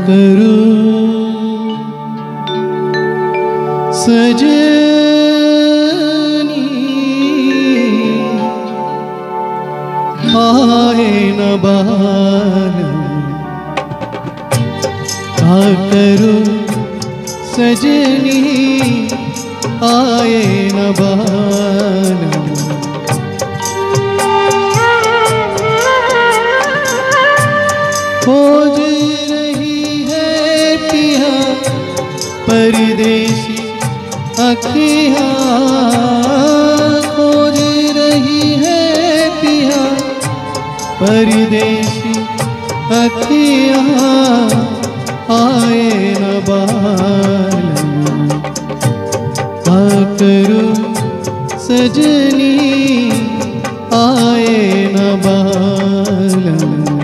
करूं सजनी आए न बालम, क्या करूं सजनी आए न बालम। खोज रही है पिया परदेसी अखियाँ, खोज रही है पिया परदेसी अखियाँ आए न बालम। क्या करूं सजनी आए न बालम।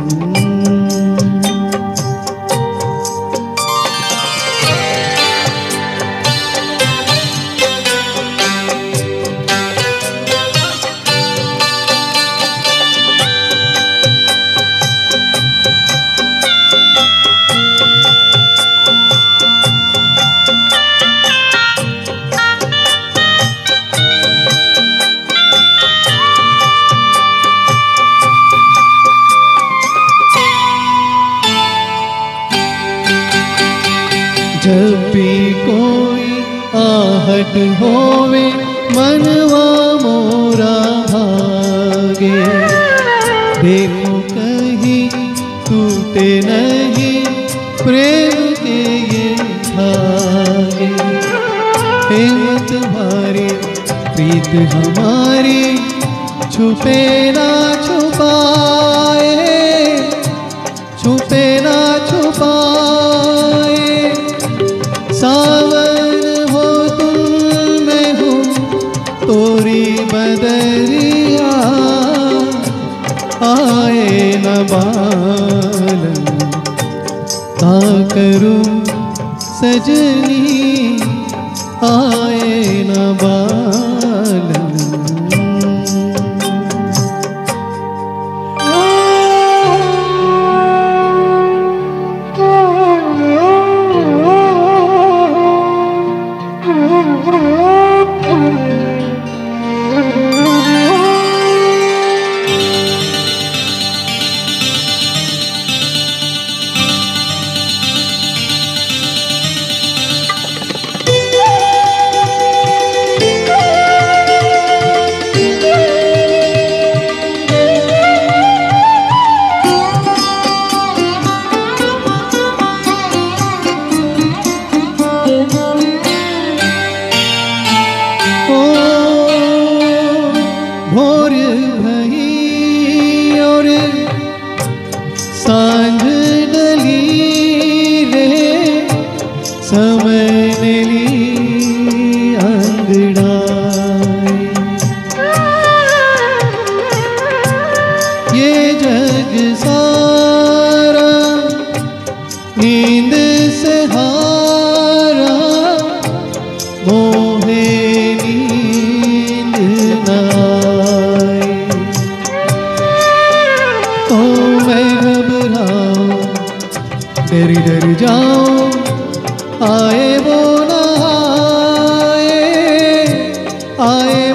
जब भी कोई आहट होवे मनवा मोरा भागे, देखो कहीं टूटे नहीं प्रेम के ये धागे। हिम्मत भारी प्रीत हमारी छुपे ना छुपाए, छुपे ना छुपाए। सावन हो तुम मैं हूँ तोरी बदरिया आए न बालम। क्या करूं सजनी आए न बालम। भोर भई और सांझ डली रे, समय ने ली अंगड़ाई। ये जग सारा नींद से हारा, मोहे नींद ना आए। तो मैं घबराऊं डर डर जाऊं, आए वो न आए, आए